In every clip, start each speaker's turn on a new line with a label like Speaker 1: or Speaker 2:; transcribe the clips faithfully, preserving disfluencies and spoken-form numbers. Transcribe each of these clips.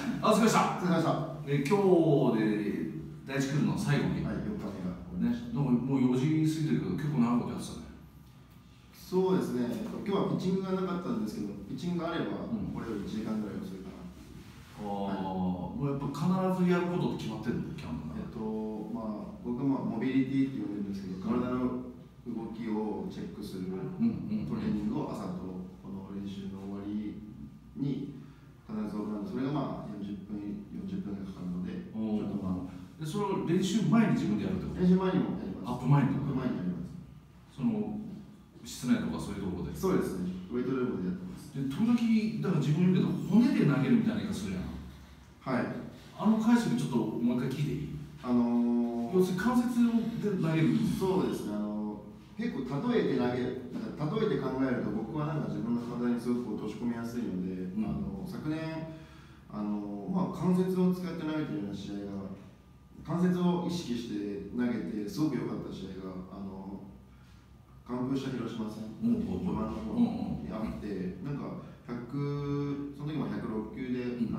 Speaker 1: あ、お疲れ様でした。
Speaker 2: お疲れ様でした。
Speaker 1: え、今日で第一クールの最後に、
Speaker 2: はい、よっかめが終わりました。
Speaker 1: ね、なんかもうよじ過ぎてるけど、結構長いことやってたね。
Speaker 2: そうですね、今日はピッチングがなかったんですけど、ピッチングがあれば、
Speaker 1: うん、
Speaker 2: これをいちじかんぐらいはするかな。
Speaker 1: ああ、はい、もうやっぱ必ずやることって決まってるんだ、キャンプが。
Speaker 2: えっと、まあ、僕はまあモビリティって呼んでるんですけど、体の動きをチェックするトレーニングを朝とこの練習の終わりに必ず行う。それがまあよんじゅっぷん、よんじゅっぷんがかかるので、ちょっとまあ、
Speaker 1: でそれを練習前に自分でやるってこと？
Speaker 2: 練習前にもやります。
Speaker 1: アップ前に？
Speaker 2: アップ前にやります。
Speaker 1: その室内とかそういうところで？
Speaker 2: そうですね、ウェイトルームでやってます。
Speaker 1: で、時々、だから自分言うけど、骨で投げるみたいな言い方するやん。
Speaker 2: はい。
Speaker 1: あの解釈ちょっともう一回聞いていい？あのー、要するに関節で投げる。
Speaker 2: そうですね、あの結構例えて投げる、なんか例えて考えると僕はなんか自分の体にすごく落とし込みやすいので、うん、あの昨年あの、まあ、関節を使って投げてるような試合が関節を意識して投げてすごく良かった試合があの完封した広島戦の序盤の方にあって、なんかひゃくその時もひゃくろっきゅうで、うん、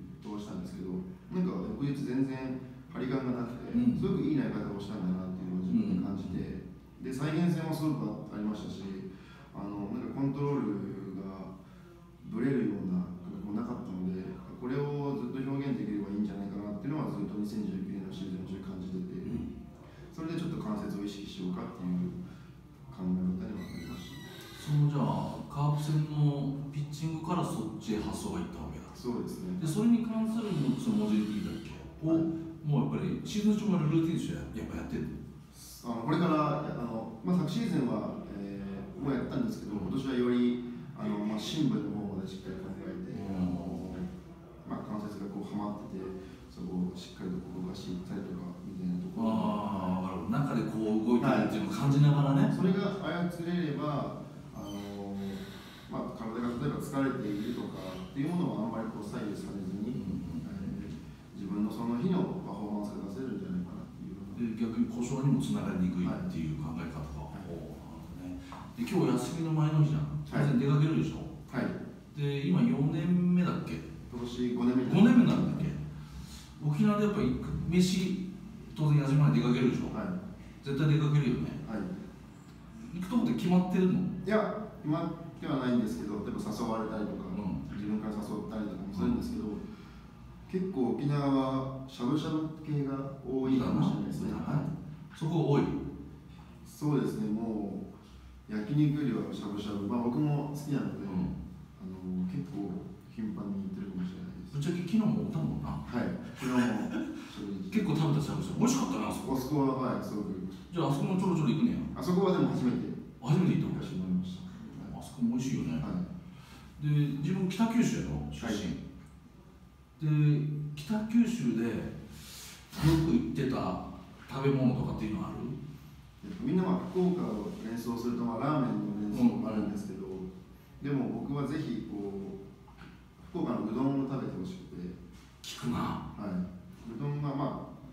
Speaker 2: 通したんですけど、なんか翌日全然張り感がなくて、うん、すごくいい投げ方をしたんだなっていうのを自分で感じて、で再現性もすごくありましたし、あのなんかコントロールがぶれるような感覚もなかったので、これをずっと表現できればいいんじゃないかなっていうのはずっとにせんじゅうきゅうねんのシーズン中感じてて、うん、それでちょっと関節を意識しようかっていう考え方にはなりました。
Speaker 1: そのじゃあカープ戦のピッチングからそっちへ発想がいったわけだ。
Speaker 2: そうですね。
Speaker 1: でそれに関するそのモジュリティだっけを、はい、もうやっぱりシーズン中もルーティンとしてやっぱやってる。
Speaker 2: あのこれからあの、まあ、昨シーズンは、えー、もうやったんですけど、今年はよりあの、まあ、深部の方までしっかり考えて、うん、あのまあ、関節がこうはまってて、そこをしっかりと動かしていったりとかみたいなところ、
Speaker 1: ああ、中でこう動いてるっていうのを感じながらね、はい、
Speaker 2: それが操れれば、あのまあ、体が例えば疲れているとかっていうものはあんまりこう左右されずに、うん、えー、自分のその日のパフォーマンスが出せるんじゃないかなっていう。
Speaker 1: で逆に故障にもつながりにくいっていう考え方が、はい、ね、で今日休みの前の日じゃん、当然出かけるでしょ、はい、で今よねんめだっけ、
Speaker 2: 今年ごねんめ
Speaker 1: ごねんめなんだっけ、沖縄でやっぱり飯当然休み前に出かけるでしょ、はい、絶対出かけるよね、はい、行くとこって決まってるの？
Speaker 2: いや、決まってはないんですけど、例えば誘われたりとか、うん、自分から誘ったりとかもするんですけど、うん、結構沖縄はしゃぶしゃぶ系が多いかもしれないですね。はい、
Speaker 1: そこ多い？
Speaker 2: そうですね、もう焼肉よりはしゃぶしゃぶ、まあ、僕も好きなので、うん、あの結構頻繁に行ってるかもしれないです。
Speaker 1: ぶっちゃけ昨日もおったもんな。
Speaker 2: はい、昨日も
Speaker 1: 結構食べたしゃぶしゃぶ美味しかったな、あそこ。
Speaker 2: あそこは、はい、すごく。
Speaker 1: じゃああそこもちょろちょろ行くねや。
Speaker 2: あそこはでも初めて
Speaker 1: 初めて行った
Speaker 2: 昔になりました。
Speaker 1: あそこも美味しいよね、はい、で自分北九州やろ出身、はい、で北九州でよく行ってた食べ物とかっていうのはある？
Speaker 2: みんなまあ福岡を連想すると、まあ、ラーメンの連想もあるんですけど、うん、でも僕はぜひこう福岡のうどんを食べてほしくて。
Speaker 1: 聞くな。
Speaker 2: はい、うどんはまあ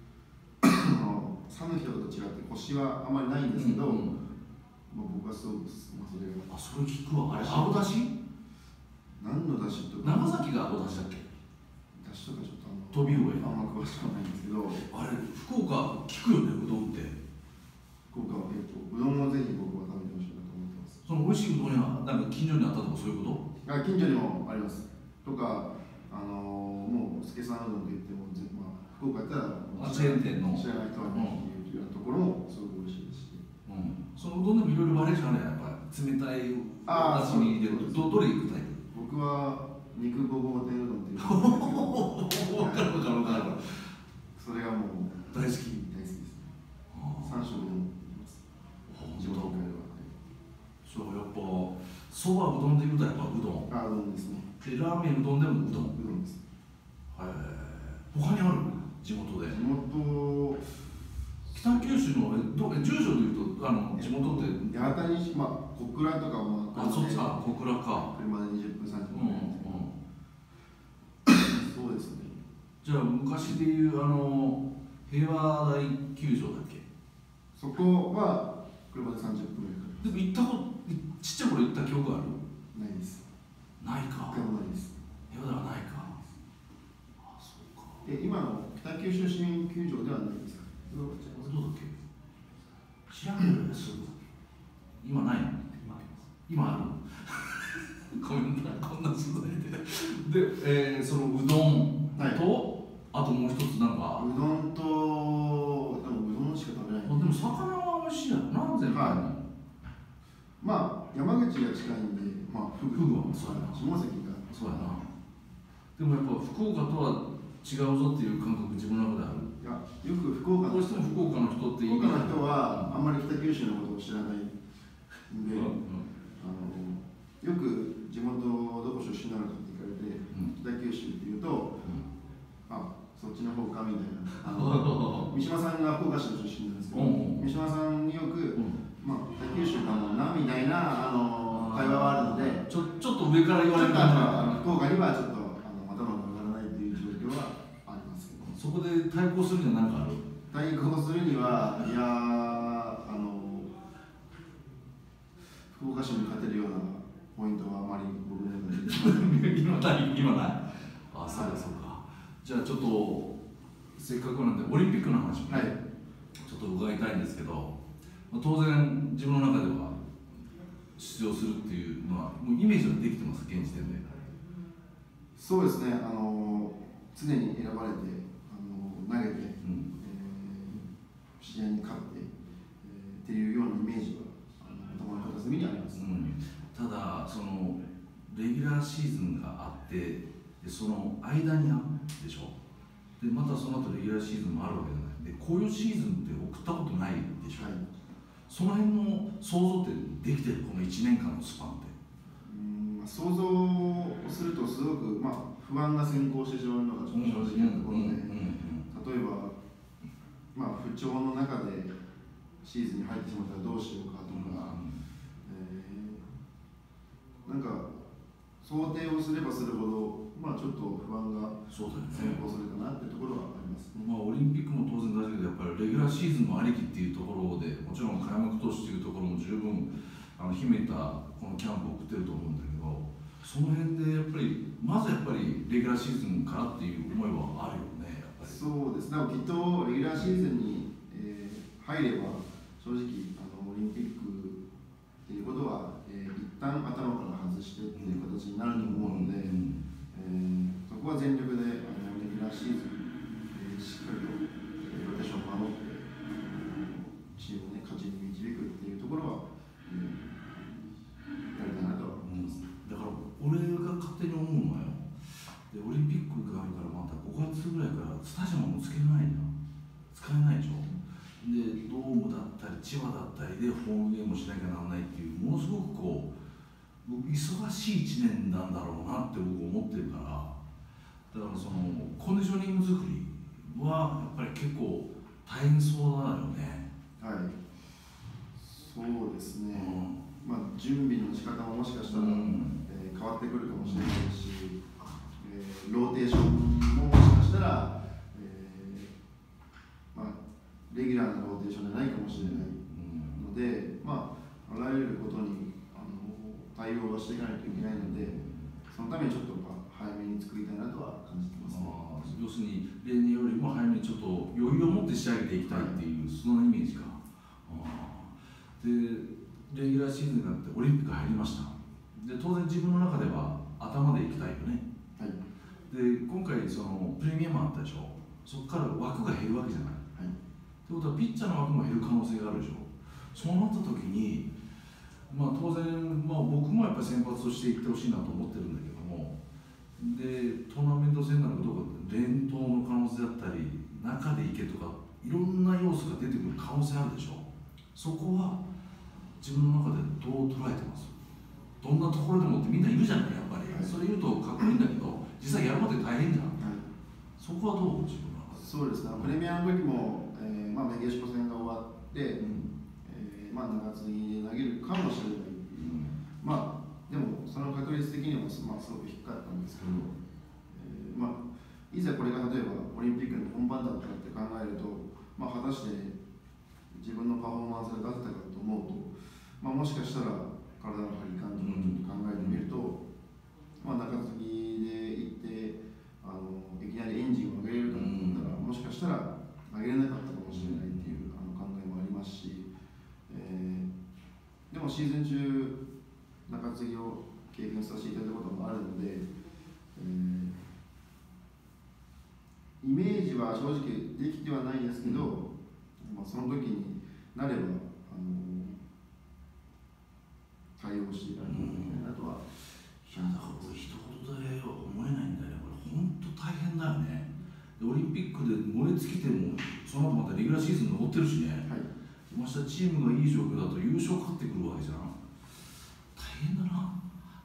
Speaker 2: 讃岐とかと違ってコシはあまりないんですけど、うん、まあ、僕はすごく、まあ、それが
Speaker 1: あ、それ聞くわ。あれ、あごだし？
Speaker 2: 何のだしと
Speaker 1: か。長崎があごだしだっけ？
Speaker 2: だしとかちょっとあの
Speaker 1: 飛び上
Speaker 2: あんま詳しくはないんですけど、
Speaker 1: あれ、福岡聞くよね、うどんって。
Speaker 2: 福岡は結構、うどんをぜひ僕は食べてほしいなと思ってます。
Speaker 1: その美味しいうどん屋、なんか近所にあったとかそういうこと？
Speaker 2: あ、近所にもあります。とか、あのー、もう助さんうどんといっても、まあ、福岡やったら
Speaker 1: チェーン店の
Speaker 2: 知らない人はいないっていうようなところもすごく美味しいですし、
Speaker 1: うん、そのうどんでもいろいろバリエーションあるやん、やっぱり冷たいだしに入れると、どれいくタイプ？
Speaker 2: 僕は肉ごぼう天うどんっていう
Speaker 1: 分かる分かる分かる、
Speaker 2: それがもう
Speaker 1: 大好き
Speaker 2: 大好きですね。さん食でもいます。地元の会では。
Speaker 1: そう、やっぱそばうどんでいうとやっぱうどん。
Speaker 2: あ、うどんですね。
Speaker 1: でラーメンうどんでもうどん。
Speaker 2: うどんです。
Speaker 1: はい。他にある？地元で。
Speaker 2: 地元、
Speaker 1: 北九州のど住所でいうとあの地元って
Speaker 2: 八幡西、まあ小倉とかも
Speaker 1: あ、そっちか、小倉か。
Speaker 2: 車でにじゅっぷんさんじゅっぷん。うんうん。そうですね。
Speaker 1: じゃあ昔でいうあの平和大球場だっけ？
Speaker 2: そこは車でさんじゅっぷん。
Speaker 1: でも行ったことちっちゃい頃行った記憶ある？
Speaker 2: ないです。
Speaker 1: ないか。
Speaker 2: ないです。
Speaker 1: 平和大はないか。
Speaker 2: え今の北九州市民球場ではないですか？
Speaker 1: どうだっけ、知らんよね、すぐ今ないの？今あるこんなこんな素材でで、えー、そのうどんと、はい、あともう一つなんか
Speaker 2: うどんと、でもうどんしか食べない。
Speaker 1: でも魚は美味しいやろな、全部、はい、
Speaker 2: まあ山口が近いんで、まあ、
Speaker 1: フグはそうやな、
Speaker 2: 下関が
Speaker 1: そうやな。でもやっぱ福岡とは違うぞっていう感覚、自分の中である。
Speaker 2: いや、よく福岡の
Speaker 1: どうしても福岡の人って
Speaker 2: 福岡の人はあんまり北九州のことを知らないんで、うんうん、あのよく地元どこ出身なのかって聞かれて、うん、北九州って言うと、うん、あ、そっちの方かみたいな。あの三島さんが福岡市の出身なんですけど、三島さんによく、うん、まあ、北九州かもなみたいなあの会話はあるので、
Speaker 1: ちょちょっと上から言われる
Speaker 2: から福岡にはちょっとあの頭が上がらないっていう状況はありますけど、
Speaker 1: そこで対抗するには何かある？
Speaker 2: 対抗するには、いやあの福岡市に勝てるようなポイントはあまり僕の中で
Speaker 1: 今ない今ない。あ、そうかそうか。じゃあちょっとせっかくなんでオリンピックの話も、ね、はい、ちょっと伺いたいんですけど、当然自分の中では出場するっていうのはもうイメージはできてます、現時点で。
Speaker 2: そうですね、あの常に選ばれてあの投げて、うん、えー、試合に勝って、えー、っていうようなイメージは頭の片隅にあります、うん、
Speaker 1: ただそのレギュラーシーズンがあって、でその間にあるでしょ、でまたその後レギュラーシーズンもあるわけじゃないで、こういうシーズンって送ったことないでしょ、はい、その辺の想像ってできてる、このいちねんかんのスパンって。
Speaker 2: うん、想像をするとすごく、まあ、不安が先行してしまうのがちょっと正直なところで、例えば、まあ、不調の中でシーズンに入ってしまったらどうしようかとか、うん、えー、なんか想定をすればするほど、まあ、ちょっと不安が先行するかなっていうところはありますね。
Speaker 1: まあ、オリンピックも当然大事だけど、やっぱりレギュラーシーズンもありきっていうところで、もちろん開幕投手というところも十分あの秘めたこのキャンプを送ってると思うんだけど、その辺でやっぱりまずやっぱりレギュラーシーズンからっていう思いはあるよね、やっぱり。
Speaker 2: そうですね、きっとレギュラーシーズンに、えー、入れば正直あのオリンピックっていうことは、えー、一旦頭から外してっていう形になると思うので、うんうん、えー、そこは全力であのレギュラーシーズン、えー、しっかりと、えー、ローテーションを守って、チームを、ね、勝ちに導くっていうところは、えー、やりたいなとは思います。
Speaker 1: だから俺が勝手に思うのよ、でオリンピックがあるからまたごがつぐらいからスタジアムもつけないじゃん、使えないでしょ、でドームだったり千葉だったりでホームゲームをしなきゃならないっていう、ものすごくこう忙しいいちねんなんだろうなって僕思ってるから、だからそのコンディショニング作りはやっぱり結構大変そうだよね。
Speaker 2: はい、そうですね、うん、まあ、準備の仕方ももしかしたら、うん、えー、変わってくるかもしれないし、えー、ローテーションももしかしたら、えーまあ、レギュラーなローテーションじゃないかもしれないので、まあ、あらゆることにあの対応はしていかないといけないので、そのためにちょっと、まあ、早めに作りたいなとは感じてますね。
Speaker 1: あ、要するに例年よりも早めにちょっと余裕を持って仕上げていきたいっていう、はい、そのイメージか。あでレギュラーシーズンになってオリンピック入りました。で当然自分の中では頭でいきたいよね。はい、で今回そのプレミアムあったでしょ、そこから枠が減るわけじゃない。はい、ってことはピッチャーの枠も減る可能性があるでしょ。そうなった時に、まあ、当然、まあ、僕もやっぱり先発としていってほしいなと思ってるんだけども、でトーナメント戦なんかどうか連投の可能性だったり中でいけとかいろんな要素が出てくる可能性あるでしょ。そこは自分の中でどう捉えてます？どんなところでもってみんないるじゃない、やっぱり、はい、それ言うとかっこいいんだけど実際やるまで大変じゃん、はい、そこはどう？自分の中で。
Speaker 2: そうですね、プレミアの時も、えーまあ、メキシコ戦が終わって、うん、えーまあ、長継ぎで投げるかもしれないっていう、うん、まあでもその確率的にも、まあ、すごく低かったんですけど、うんえーまあ、いざこれが例えばオリンピックの本番だったって考えると、まあ、果たして自分のパフォーマンスが出せたかと思うと、まあ、もしかしたら体の張り感とかちょっと考えてみると、うんまあ、中継ぎで行ってあのいきなりエンジンを上げれるかは正直できてはないですけど、うん、まあ、その時になればあの対応していられるみたいなとは、
Speaker 1: いやだからこれ一言では思えないんだよね。これ本当大変だよね。でオリンピックで燃え尽きてもその後またレギュラーシーズン残ってるしね、
Speaker 2: はい、
Speaker 1: ましてチームがいい状況だと優勝かかってくるわけじゃん。大変だな。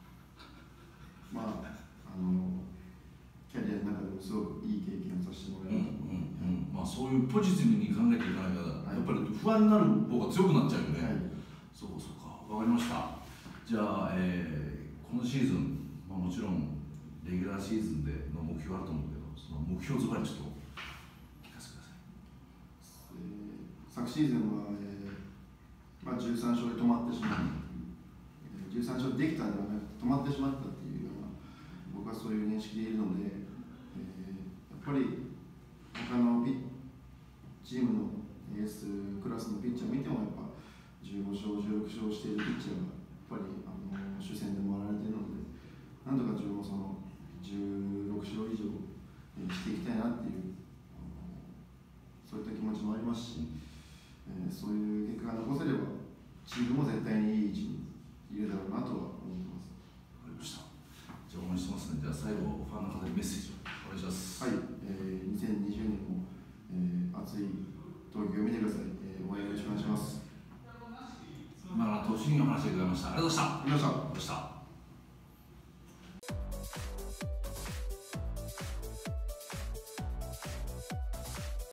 Speaker 2: まああのキャリアの中でもすごくいい経験をさせてもらえると、
Speaker 1: うんうんうん、まあそういうポジティブに考えていかなきゃ、
Speaker 2: はい、
Speaker 1: やっぱり不安になる方が強くなっちゃうよね、
Speaker 2: はい、
Speaker 1: そうそうか、わかりました。じゃあ、えー、このシーズン、まあ、もちろんレギュラーシーズンでの目標あると思うけど、その目標ズバリちょっと聞かせてください。
Speaker 2: えー、昨シーズンは、えーまあ、じゅうさん勝で止まってしまったっていう、えー、じゅうさん勝できたんではなくて止まってしまったっていうような、僕はそういう認識でいるので、えー、やっぱり他のピチームのエースクラスのピッチャーを見てもやっぱじゅうご勝じゅうろく勝しているピッチャーがやっぱりあの主戦で回られているので、なんとか自分もそのじゅうろく勝以上していきたいなっていうそういった気持ちもありますし、えー、そういう結果が残せればチームも絶対にいい位置にいるだろうなとは思ってます。
Speaker 1: わかりました。じゃあ応援してますね。じゃあ最後ファンの方にメッセージをお願いします。
Speaker 2: はい、えー、にせんにじゅうねんも、えー、熱い闘技を見てください。えー、応援よろしくお願いします。
Speaker 1: 今の投手にお話を伺いました。ありがとうございました。
Speaker 2: ありがとうございました。
Speaker 1: ありがとうございました。